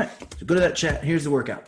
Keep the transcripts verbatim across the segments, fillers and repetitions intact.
All right, so go to that chat. Here's the workout.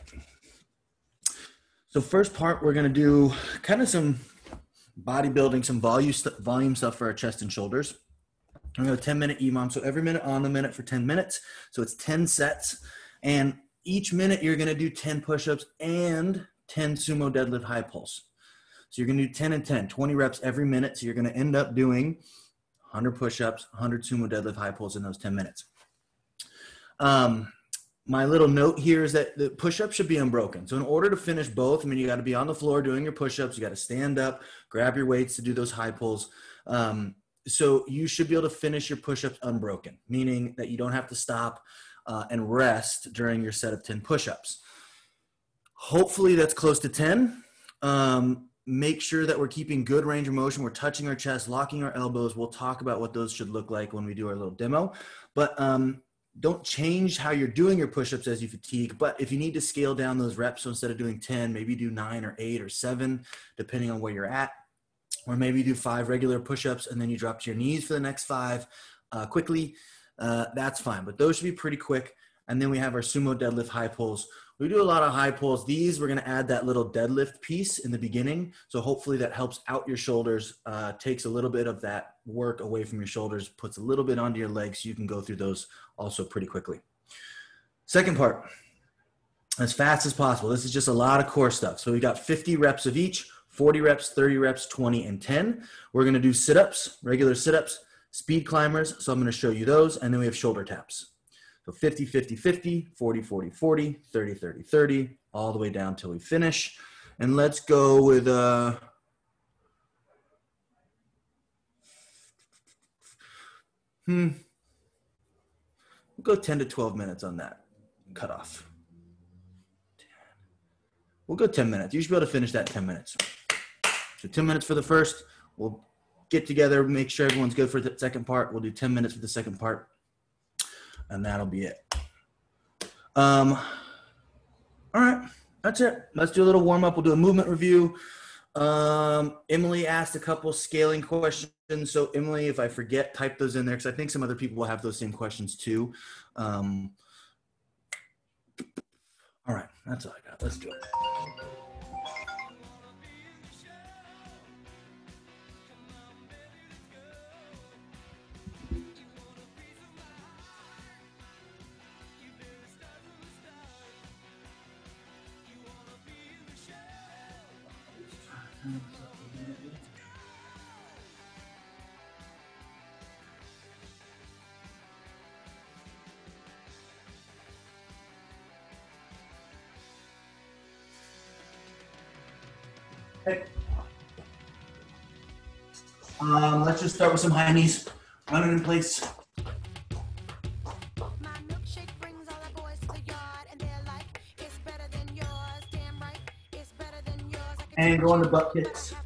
So first part, we're going to do kind of some bodybuilding, some volume, st volume stuff for our chest and shoulders. I'm going to ten minute E M O M. So every minute on the minute for ten minutes. So it's ten sets. And each minute you're going to do ten push-ups and ten sumo deadlift high pulse. So you're going to do ten and ten, twenty reps every minute. So you're going to end up doing one hundred push-ups, one hundred sumo deadlift high pulse in those ten minutes. Um, my little note here is that the push-ups should be unbroken. So in order to finish both, I mean, you got to be on the floor doing your push-ups. You got to stand up, grab your weights to do those high pulls. Um, so you should be able to finish your push-ups unbroken, meaning that you don't have to stop uh, and rest during your set of ten push-ups. Hopefully that's close to ten. Um, make sure that we're keeping good range of motion. We're touching our chest, locking our elbows. We'll talk about what those should look like when we do our little demo. But um, don't change how you're doing your push-ups as you fatigue. But if you need to scale down those reps, so instead of doing ten, maybe do nine or eight or seven, depending on where you're at. Or maybe do five regular push-ups and then you drop to your knees for the next five uh, quickly. Uh, that's fine. But those should be pretty quick. And then we have our sumo deadlift high pulls. We do a lot of high pulls. These, we're going to add that little deadlift piece in the beginning. So hopefully that helps out your shoulders, uh, takes a little bit of that work away from your shoulders, puts a little bit onto your legs so you can go through those also pretty quickly. Second part, as fast as possible. This is just a lot of core stuff. So we got fifty reps of each, forty reps, thirty reps, twenty, and ten. We're going to do sit-ups, regular sit-ups, speed climbers. So I'm going to show you those. And then we have shoulder taps. So fifty, fifty, fifty, forty, forty, forty, thirty, thirty, thirty, all the way down till we finish. And let's go with, uh, hmm, we'll go ten to twelve minutes on that cut off. We'll go ten minutes. You should be able to finish that in ten minutes. So ten minutes for the first. We'll get together, make sure everyone's good for the second part. We'll do ten minutes for the second part. And that'll be it. Um, all right, that's it. Let's do a little warm up. We'll do a movement review. Um, Emily asked a couple scaling questions. So Emily, if I forget, type those in there because I think some other people will have those same questions too. Um, all right, that's all I got. Let's do it. Okay. Um, let's just start with some high knees. Run it in place. And go on the butt kicks.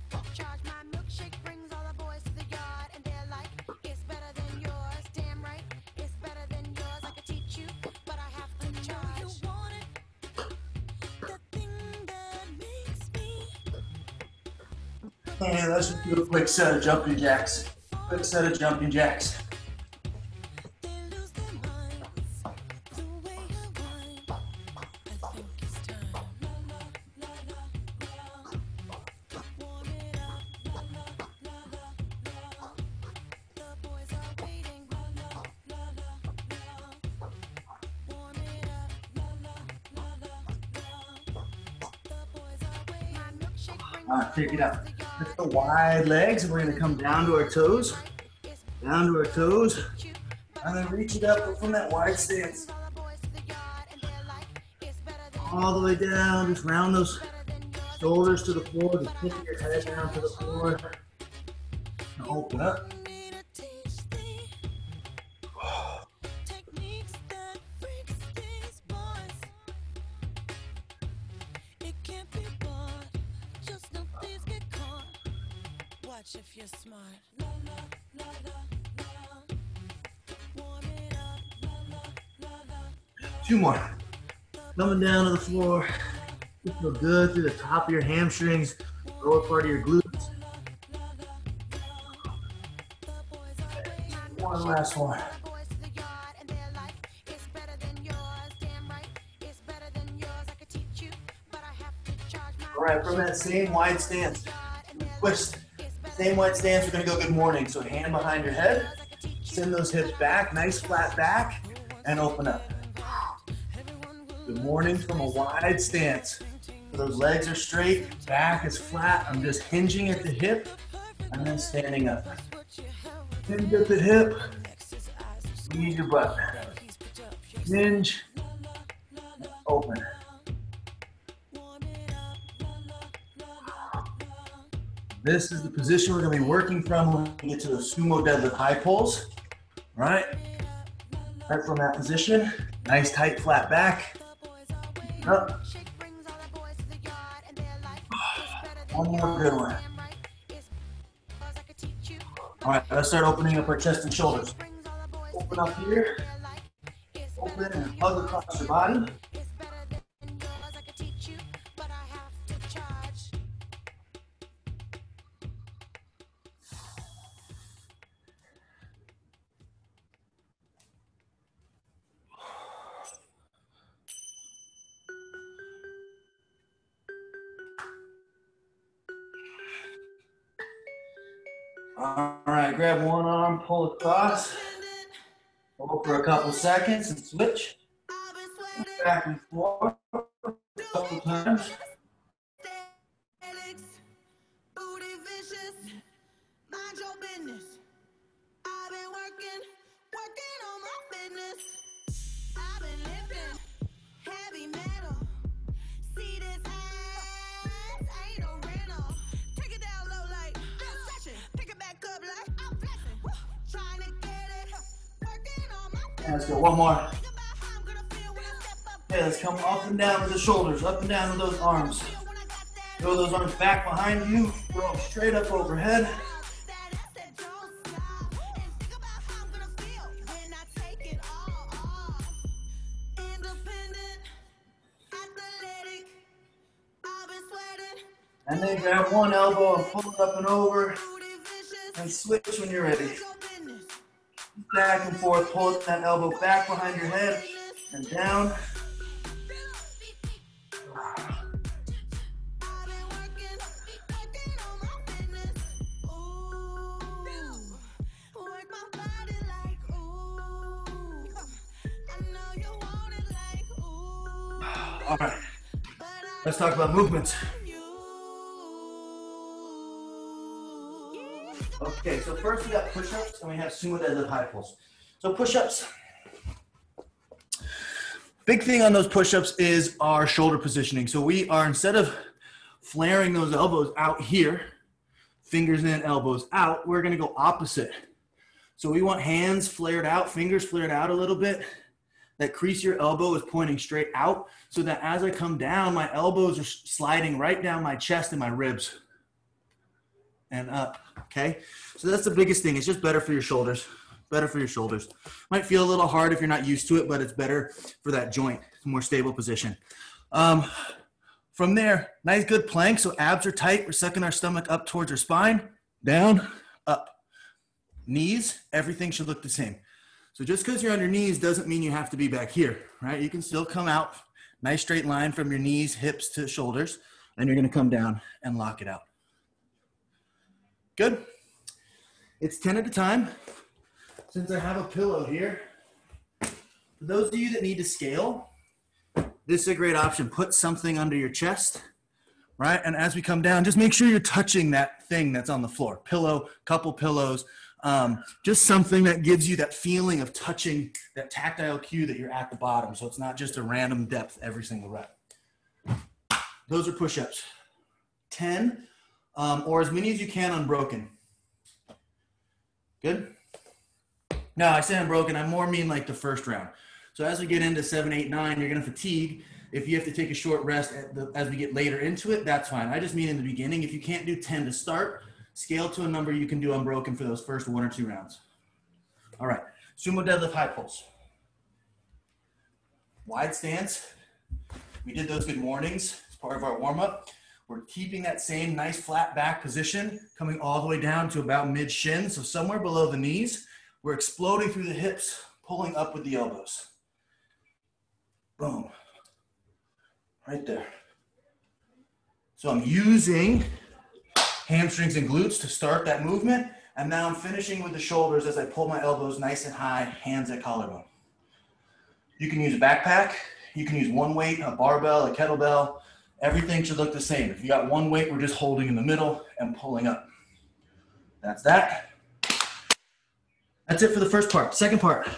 And let's just do a quick set of jumping jacks. Quick set of jumping jacks. All right, take it out. Let's go wide legs, and we're gonna come down to our toes, down to our toes, and then reach it up from that wide stance. All the way down, just round those shoulders to the floor, just tip your head down to the floor, and open up. If you're smart. Two more. Coming down to the floor. You feel good through the top of your hamstrings, lower part of your glutes. One last one. right, from that same wide stance, twist. Same wide stance, we're gonna go good morning. So hand behind your head, send those hips back, nice flat back, and open up. Good morning from a wide stance. So those legs are straight, back is flat. I'm just hinging at the hip and then standing up. Hinge at the hip, squeeze your butt. Hinge, open. This is the position we're gonna be working from when we get to the sumo deadlift high pulls. All right, right from that position, nice tight flat back. Up. One more good one. All right, let's start opening up our chest and shoulders. Open up here, open and hug across your body. All right, grab one arm, pull across, hold for a couple seconds and switch. Back and forth a couple times. Let's go, one more. Yeah, let's come up and down with the shoulders, up and down with those arms. Throw those arms back behind you, throw them straight up overhead. And then grab one elbow and pull it up and over, and switch when you're ready. Back and forth, pull that elbow back behind your head and down. All right, let's talk about movements. Okay, so first we got push-ups and we have sumo deadlift high pulls. So push-ups. Big thing on those push-ups is our shoulder positioning. So we are, instead of flaring those elbows out here, fingers in, elbows out, we're gonna go opposite. So we want hands flared out, fingers flared out a little bit. That crease your elbow is pointing straight out so that as I come down, my elbows are sliding right down my chest and my ribs and up, okay? So that's the biggest thing. It's just better for your shoulders, better for your shoulders. Might feel a little hard if you're not used to it, but it's better for that joint, more stable position. Um, from there, nice good plank. So abs are tight. We're sucking our stomach up towards our spine, down, up. Knees, everything should look the same. So just because you're on your knees doesn't mean you have to be back here, right? You can still come out, nice straight line from your knees, hips to shoulders, and you're gonna come down and lock it out. Good. It's ten at a time. Since I have a pillow here, for those of you that need to scale, this is a great option. Put something under your chest, right? And as we come down, just make sure you're touching that thing that's on the floor. Pillow, couple pillows, um, just something that gives you that feeling of touching, that tactile cue that you're at the bottom. So it's not just a random depth every single rep. Those are push-ups. ten. Um, or as many as you can unbroken. Good? Now, I say unbroken, I more mean like the first round. So as we get into seven, eight, nine, you're gonna fatigue. If you have to take a short rest at the, as we get later into it, that's fine. I just mean in the beginning, if you can't do ten to start, scale to a number you can do unbroken for those first one or two rounds. All right, sumo deadlift high pulls. Wide stance. We did those good mornings as part of our warm-up. We're keeping that same nice flat back position, coming all the way down to about mid shin, so somewhere below the knees. We're exploding through the hips, pulling up with the elbows. Boom. Right there. So I'm using hamstrings and glutes to start that movement. And now I'm finishing with the shoulders as I pull my elbows nice and high, hands at collarbone. You can use a backpack. You can use one weight, a barbell, a kettlebell. Everything should look the same. If you got one weight, we're just holding in the middle and pulling up. That's that. That's it for the first part. Second part.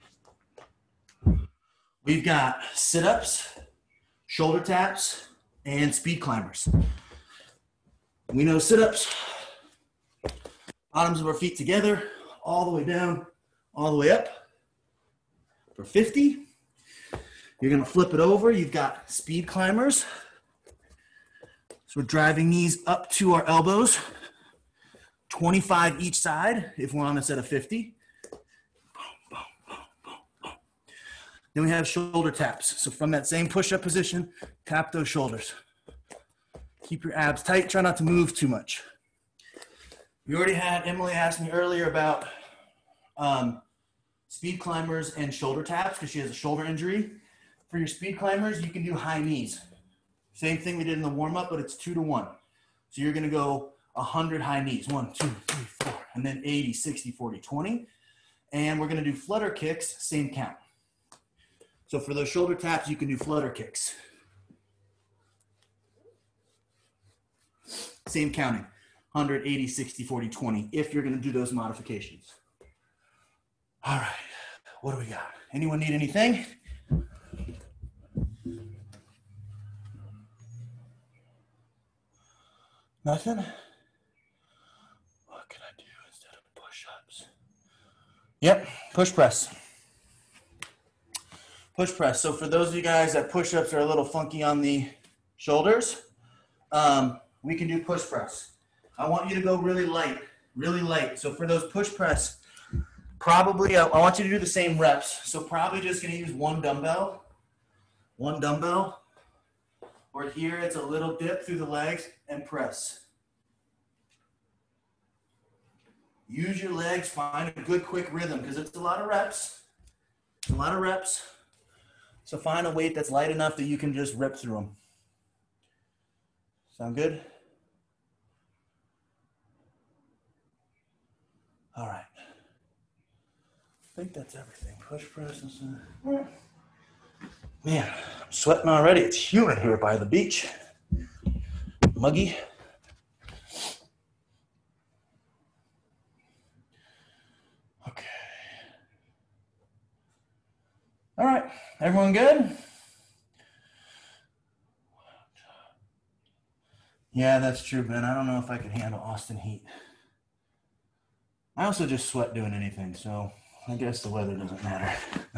We've got sit-ups, shoulder taps, and speed climbers. We know sit-ups, bottoms of our feet together, all the way down, all the way up. For fifty, you're gonna flip it over. You've got speed climbers. So we're driving knees up to our elbows, twenty-five each side if we're on a set of fifty. Then we have shoulder taps. So from that same push-up position, tap those shoulders. Keep your abs tight. Try not to move too much. We already had, Emily asked me earlier about um, speed climbers and shoulder taps because she has a shoulder injury. For your speed climbers, you can do high knees. Same thing we did in the warm-up, but it's two to one. So you're gonna go one hundred high knees. One, two, three, four, and then eighty, sixty, forty, twenty. And we're gonna do flutter kicks, same count. So for those shoulder taps, you can do flutter kicks. Same counting, one hundred, eighty, sixty, forty, twenty, if you're gonna do those modifications. All right, what do we got? Anyone need anything? Nothing? What can I do instead of push-ups? Yep, push press. Push press. So for those of you guys that push-ups are a little funky on the shoulders, um, we can do push press. I want you to go really light, really light. So for those push press, probably, I, I want you to do the same reps. So probably just gonna use one dumbbell, one dumbbell, or here it's a little dip through the legs and press. Use your legs, find a good quick rhythm because it's a lot of reps, a lot of reps. So find a weight that's light enough that you can just rip through them. Sound good? All right. I think that's everything. Push press. Man, I'm sweating already. It's humid here by the beach. Muggy. Okay. All right. Everyone good? Yeah, that's true, Ben. I don't know if I could handle Austin heat. I also just sweat doing anything, so I guess the weather doesn't matter.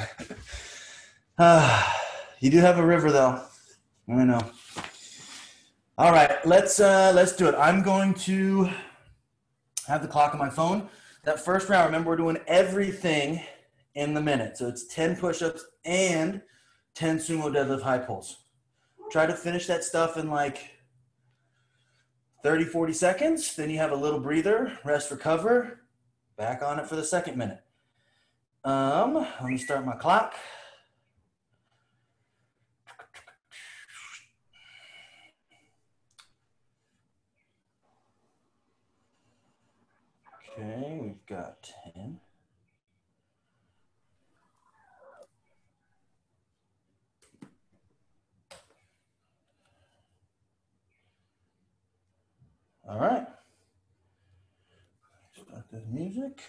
uh, you do have a river, though. I know. All right, let's uh, let's do it. I'm going to have the clock on my phone. That first round, remember, we're doing everything in the minute. So it's ten push-ups and ten sumo deadlift high pulls. Try to finish that stuff in like thirty, forty seconds. Then you have a little breather, rest, recover. Back on it for the second minute. Um, let me start my clock. Okay, we've got ten. All right. Start the music.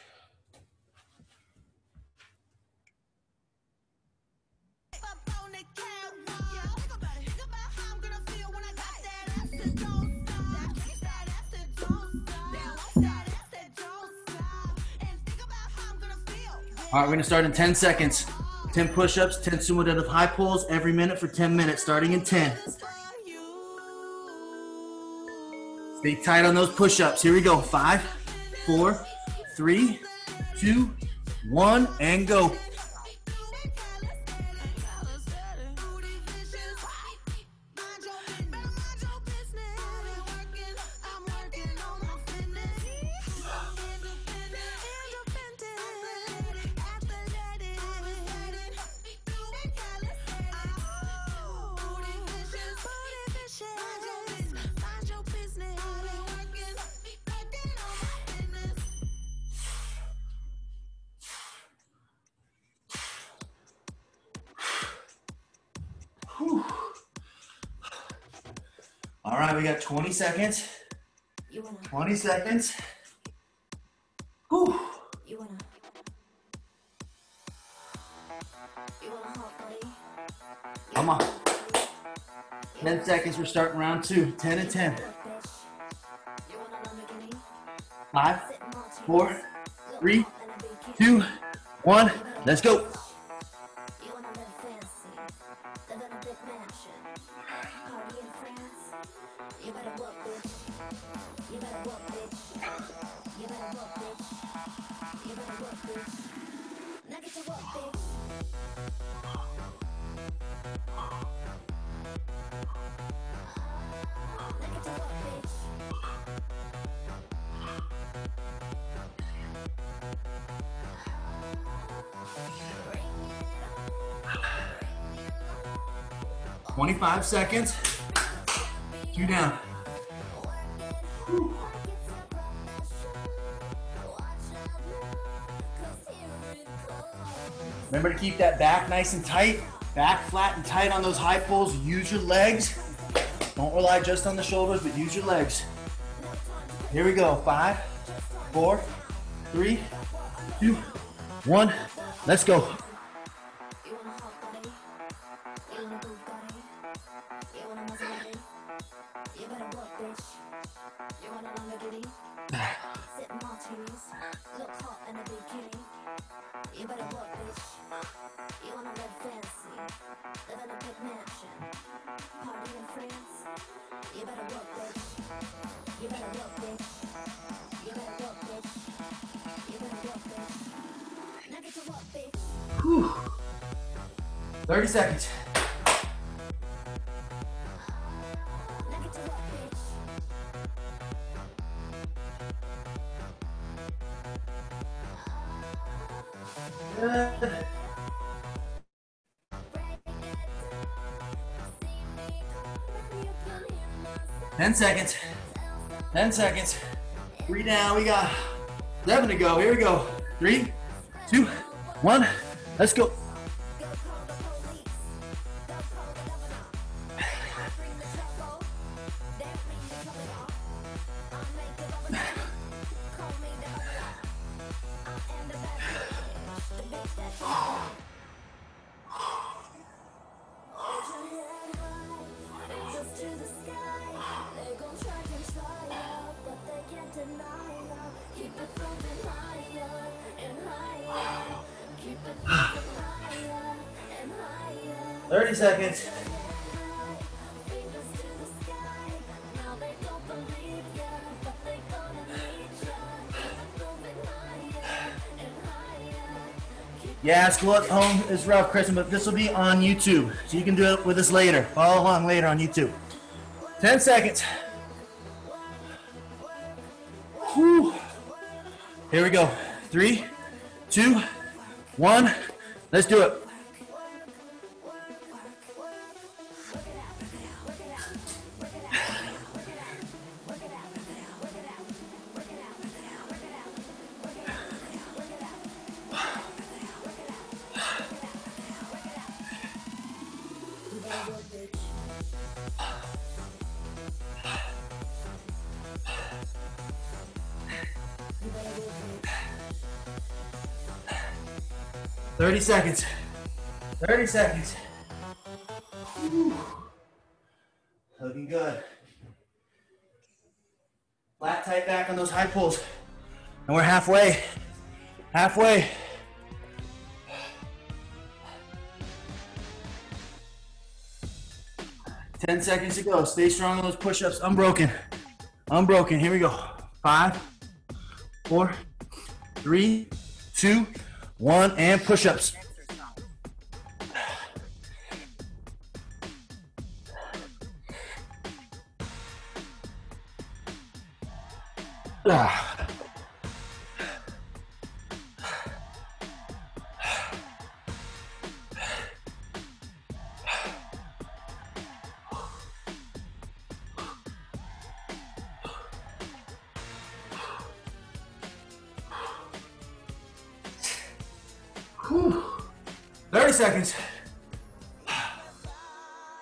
All right, we're gonna start in ten seconds. ten push-ups, ten sumo deadlift high pulls every minute for ten minutes, starting in ten. Stay tight on those push-ups. Here we go. Five, four, three, two, one, and go. Whew. All right, we got twenty seconds. You wanna, twenty seconds. Whew. you wanna, you wanna hot body? Come on. ten seconds, we're starting round two. ten and ten. You wanna Lamborghini? Five, Sit in Martinis. four, Look three, hot in a bikini. two, one. Let's go. You wanna live fancy, live in a big mansion, party in France. You better work, bitch. You better work, bitch. You better work, bitch. You better work, bitch. Now get to work, bitch. Now get to work, bitch. twenty-five seconds. Two down. Remember to keep that back nice and tight. Back flat and tight on those high pulls. Use your legs. Don't rely just on the shoulders, but use your legs. Here we go. Five, four, three, two, one. Let's go. You want a hot body? You want a Bugatti? You want a Maserati? You better work, bitch. You want a Lamborghini? Sit in Martinis. Look hot in a bikini. You better work, bitch. You wanna live fancy, live in a big mansion, party in France. You better work, bitch. You better work, bitch. You better work, bitch. You better work, bitch. Now get to work, bitch. Whew. thirty seconds. Now get to work, bitch. Good. ten seconds. ten seconds. Three down. We got seven to go. Here we go. Three, two, one. Let's go. Go call the police. Go call the governor. I bring the trouble. They bring the trouble. I'll make the governor. Call me the governor. I am the bad bitch. The bitch that you want. Put your head high, fingers to the sky. They gon' try and try ya, but they can't deny ya. Keep it floating higher and higher. Keep it floating higher and higher. thirty seconds. Fingers to the sky. Now they don't believe ya, but they gonna need ya. Keep it moving higher and higher. Keep Yeah, school at home is rough, Kristen, but this will be on YouTube, so you can do it with us later. Follow along later on YouTube. ten seconds. Whew. Here we go. Three, two, one. Let's do it. thirty seconds. thirty seconds. Whew. Looking good. Flat, tight back on those high pulls. And we're halfway. Halfway. ten seconds to go. Stay strong on those push-ups. Unbroken. Unbroken. Here we go. Five, four, three, two, one, and push-ups. Ah. Whew. thirty seconds.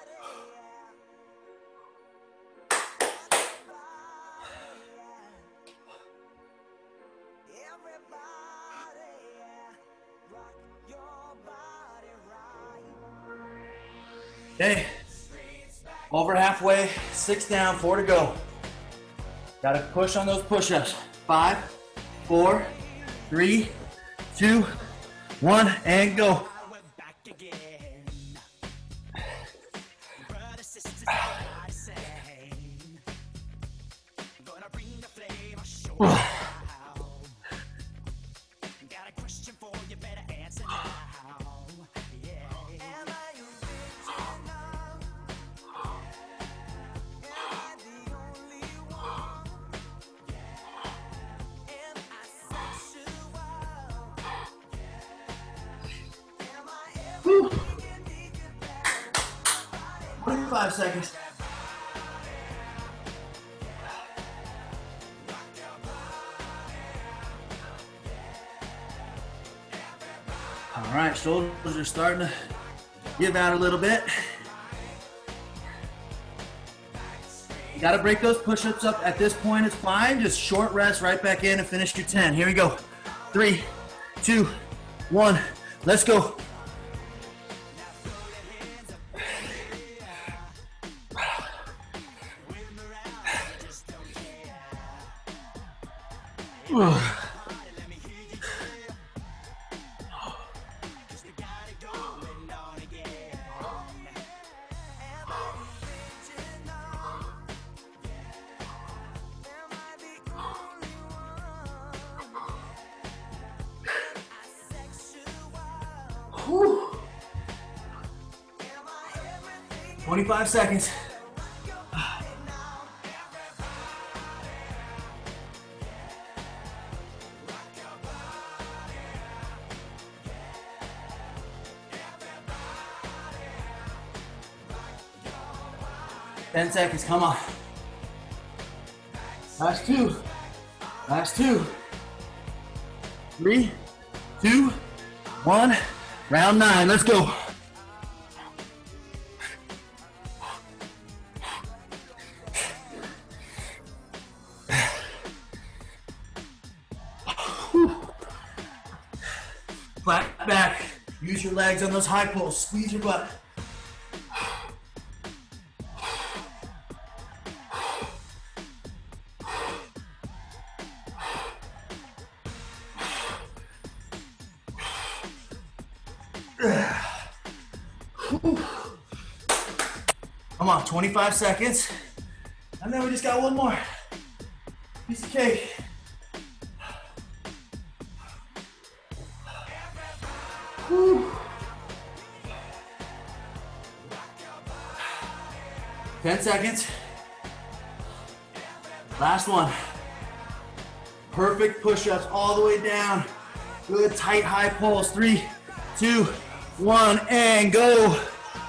Okay. Over halfway, six down, four to go. Gotta push on those push-ups. Five, four, three, two, one, and go. twenty-five seconds. All right, shoulders are starting to give out a little bit. You gotta break those push-ups up. At this point, it's fine. Just short rest, right back in and finish your ten. Here we go. Three, two, one, let's go. Whew. twenty-five seconds. ten seconds, come on. Last two. Last two. Three, two, one. Round nine, let's go. Flat back. Use your legs on those high pulls. Squeeze your butt. Come on, twenty-five seconds. And then we just got one more piece of cake. Whew. ten seconds. Last one. Perfect push-ups all the way down. Good tight high pulls. Three, two, one, and go.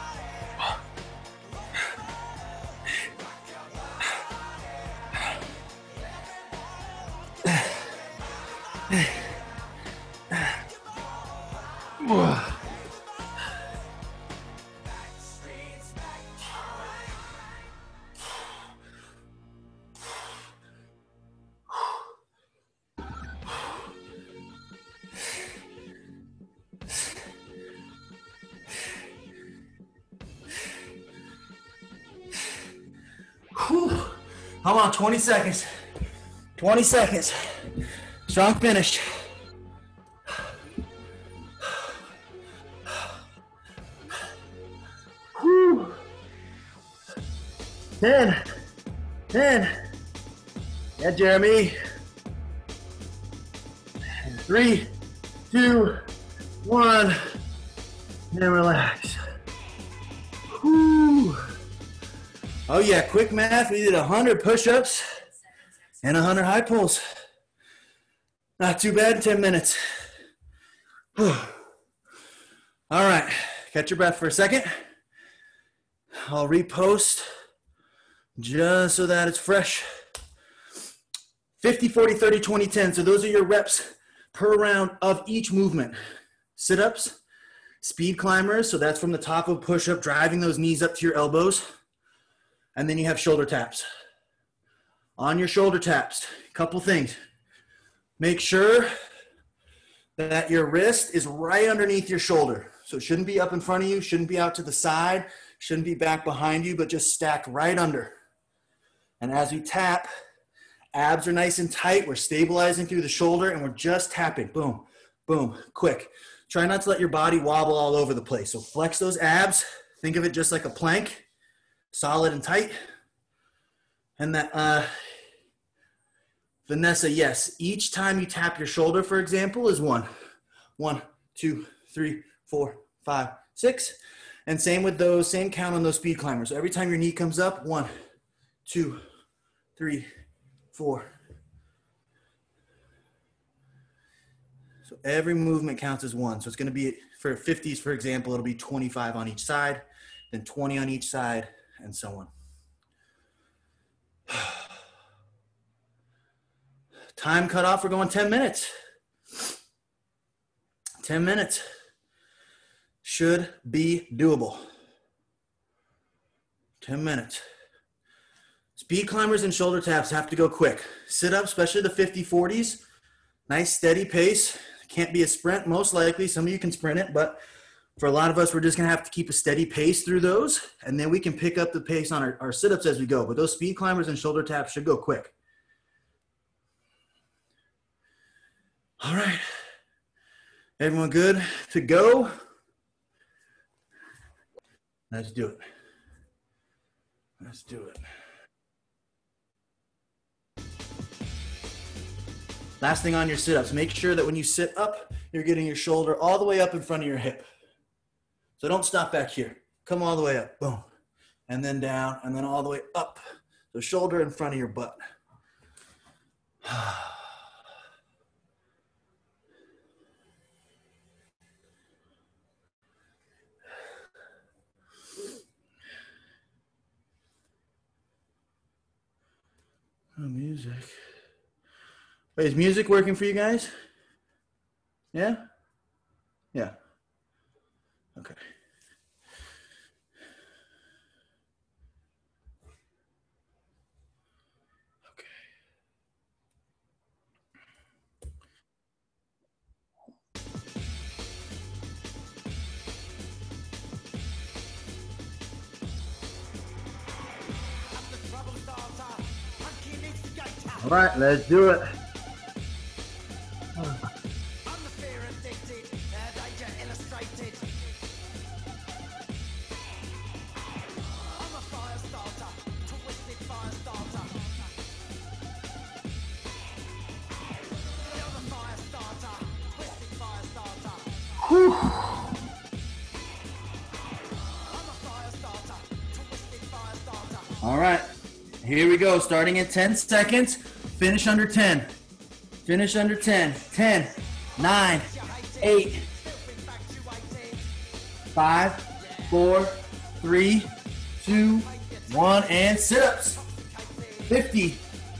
Whew. Come on, twenty seconds. twenty seconds. Strong finish. Whew. ten. ten. Yeah, Jeremy. Three, two, one, and relax. Whew. Oh yeah, quick math, we did one hundred push-ups and one hundred high pulls. Not too bad in ten minutes. Whew. All right, catch your breath for a second. I'll repost just so that it's fresh. fifty, forty, thirty, twenty, ten. So those are your reps per round of each movement. Sit-ups, speed climbers, so that's from the top of push-up, driving those knees up to your elbows. And then you have shoulder taps. On your shoulder taps, a couple things. Make sure that your wrist is right underneath your shoulder. So it shouldn't be up in front of you, shouldn't be out to the side. Shouldn't be back behind you, but just stacked right under. And as we tap, abs are nice and tight. We're stabilizing through the shoulder and we're just tapping. Boom, boom, quick. Try not to let your body wobble all over the place. So flex those abs. Think of it just like a plank, solid and tight. And that, uh, Vanessa, yes, each time you tap your shoulder, for example, is one. One, two, three, four, five, six. And same with those, same count on those speed climbers. So every time your knee comes up, one, two, three, four. So every movement counts as one. So it's gonna be, for fifties, for example, it'll be twenty-five on each side, then twenty on each side, and so on. Time cutoff, we're going ten minutes. ten minutes. Should be doable. ten minutes. Speed climbers and shoulder taps have to go quick. Sit up, especially the fifty forties. Nice steady pace. Can't be a sprint, most likely. Some of you can sprint it, but for a lot of us, we're just gonna have to keep a steady pace through those, and then we can pick up the pace on our, our sit-ups as we go. But those speed climbers and shoulder taps should go quick. All right. Everyone good to go? Let's do it. Let's do it. Last thing on your sit-ups, make sure that when you sit up, you're getting your shoulder all the way up in front of your hip. So don't stop back here. Come all the way up, boom. And then down, and then all the way up. So shoulder in front of your butt. Oh, music. Wait, is music working for you guys? Yeah? Yeah. Okay. Okay. All right, let's do it. Whew. All right, here we go. Starting at ten seconds, finish under ten. Finish under ten. ten, nine, eight, five, four, three, two, one, and sit-ups. fifty.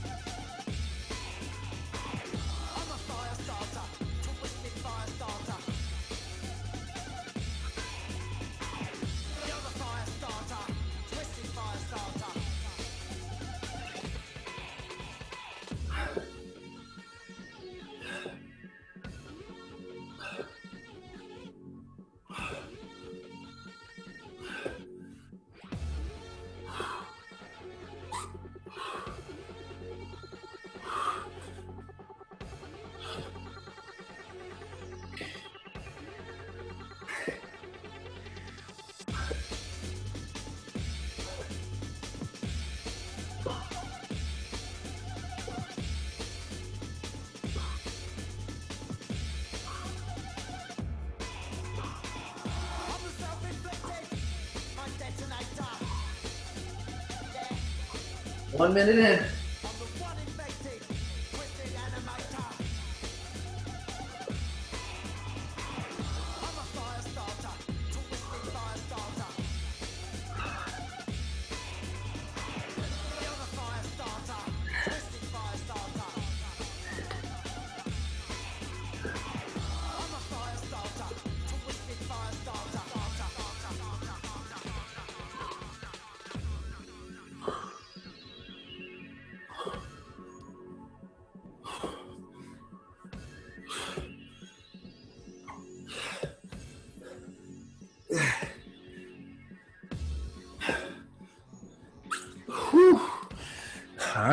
One minute in.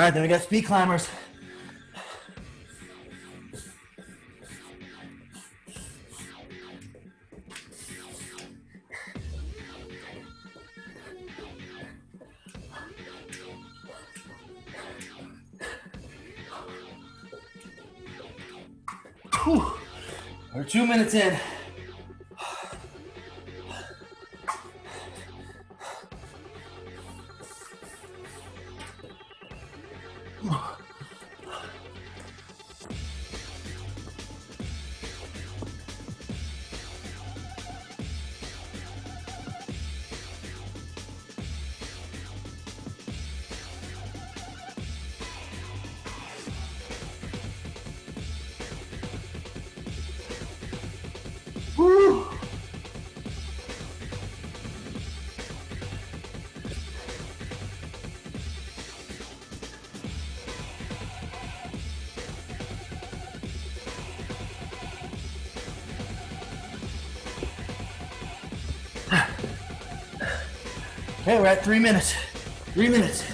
right, then we got speed climbers. Whew. We're two minutes in. Woo. Okay, we're at three minutes. Three minutes.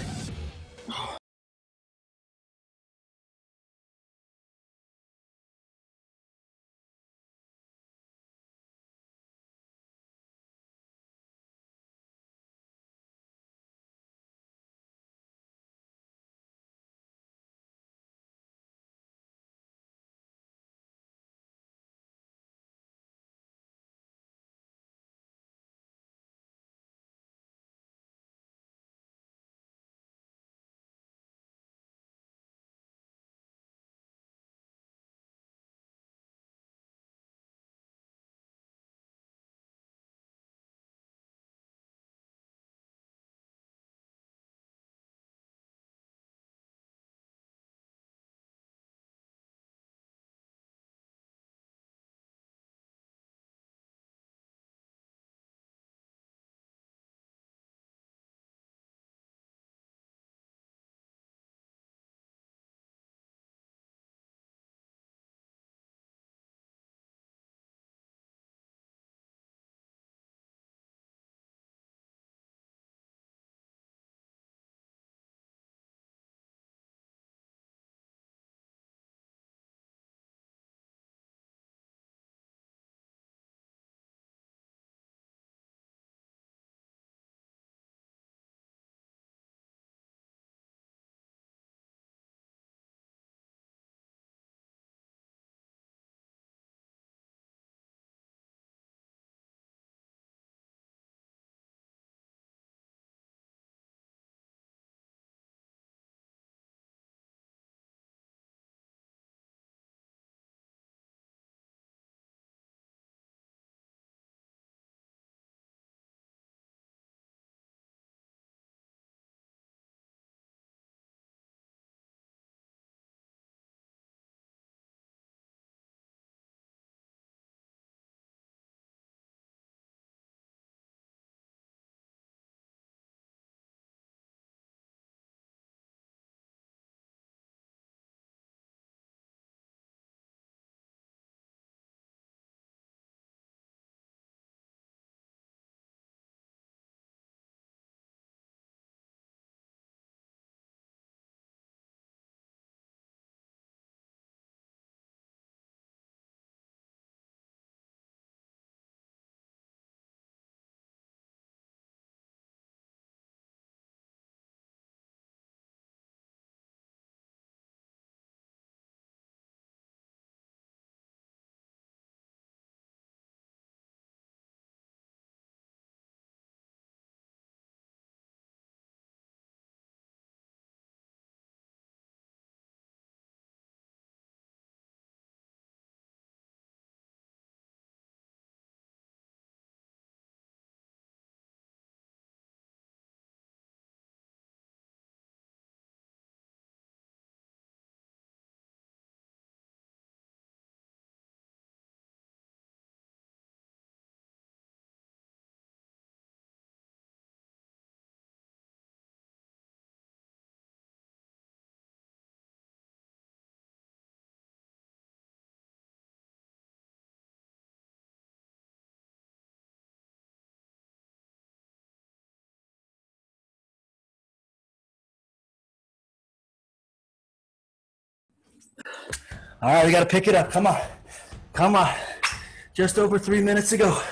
All right, we got to pick it up. Come on. Come on. Just over three minutes to go.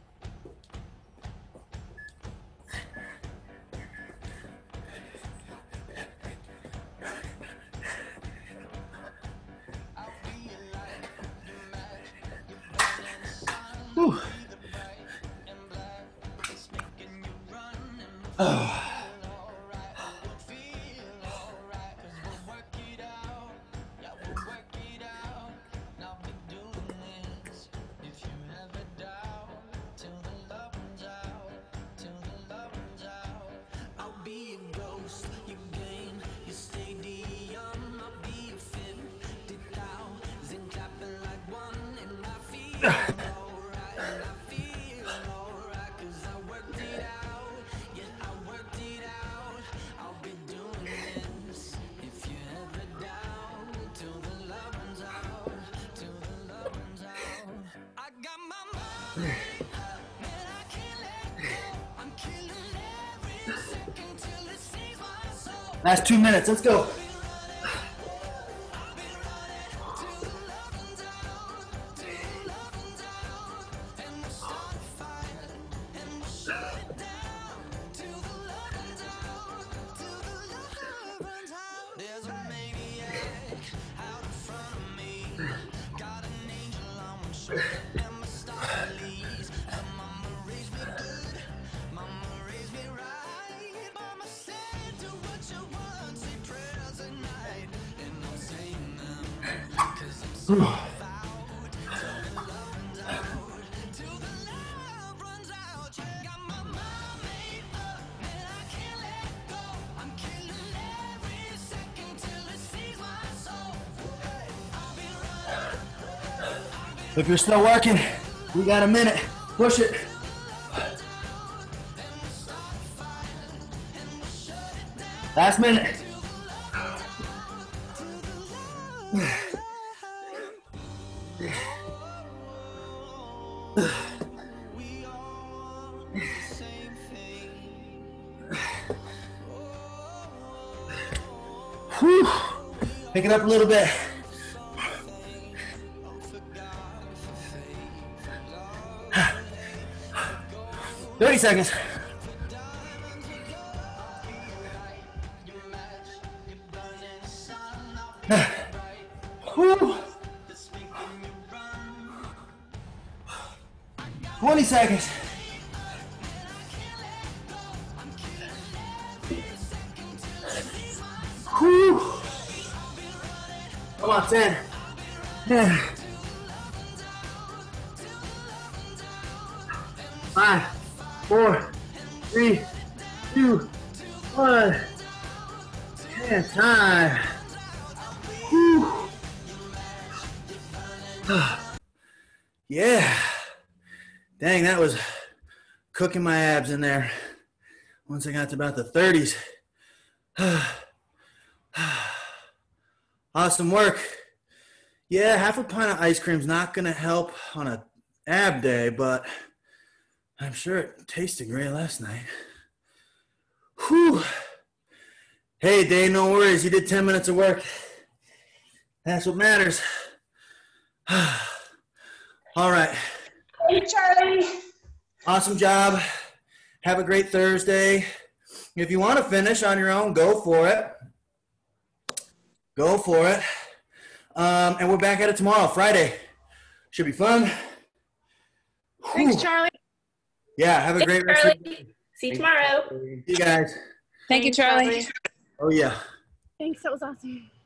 Whew. Oh. Last two minutes, let's go. If you're still working, we got a minute. Push it. Last minute. Whew. Pick it up a little bit. thirty seconds. Whew. twenty seconds. Whew. Come on, ten. Yeah. Five, four, three, two, one. ten time. Whew. Yeah. Dang, that was cooking my abs in there. Once I got to about the thirties. Awesome work. Yeah, half a pint of ice cream's not gonna help on a ab day, but I'm sure it tasted great last night. Whew. Hey, Dave, no worries. You did ten minutes of work. That's what matters. All right. Hey, Charlie. Awesome job. Have a great Thursday. If you want to finish on your own, go for it. Go for it. Um, and we're back at it tomorrow, Friday. Should be fun. Thanks, Whew. Charlie. Yeah, have a Thanks, great rest Charlie. of the day. See you tomorrow. See you guys. Thank you, Charlie. Oh, yeah. Thanks, that was awesome.